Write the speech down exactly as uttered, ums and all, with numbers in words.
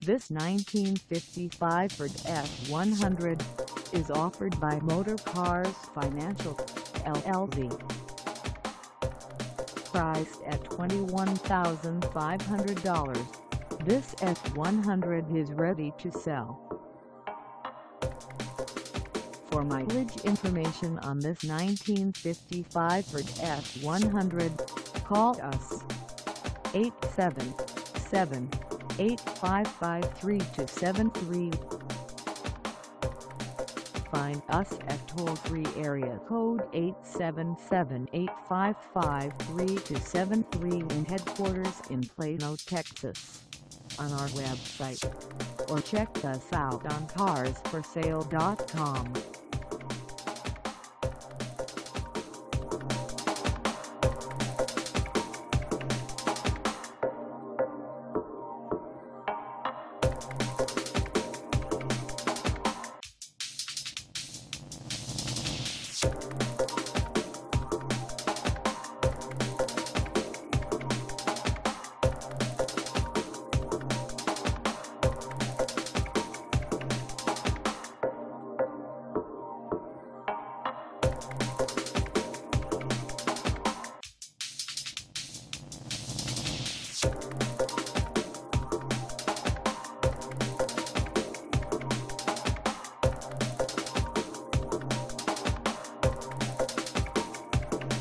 This nineteen fifty-five Ford F one hundred is offered by Motorcars Financial, L L C. Priced at twenty-one thousand five hundred dollars, this F one hundred is ready to sell. For mileage information on this nineteen fifty-five Ford F one hundred, call us eight seven seven, eight five five, three two seven three. Find us at toll-free area code eight seven seven, eight five five, three two seven three and headquarters in Plano, Texas, on our website, or check us out on cars for sale dot com.